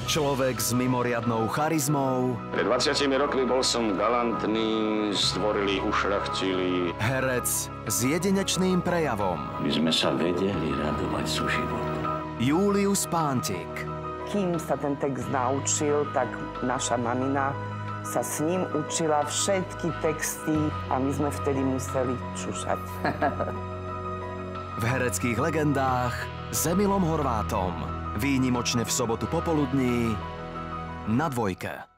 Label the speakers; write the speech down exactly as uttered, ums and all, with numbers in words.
Speaker 1: Človek s mimoriadnou charizmou.
Speaker 2: Pred dvadsiatimi rokmi bol som galantný, zdvorilý, ušľachtilý.
Speaker 1: Herec s jedinečným prejavom.
Speaker 3: My sme sa vedeli radovať zo života.
Speaker 1: Julius Pántik.
Speaker 4: Kým sa ten text naučil, tak naša mamina sa s ním učila všetky texty a my sme vtedy museli čušať.
Speaker 1: V hereckých legendách s Emilom Horvátom. Výnimočne v sobotu popoludní na Dvojke.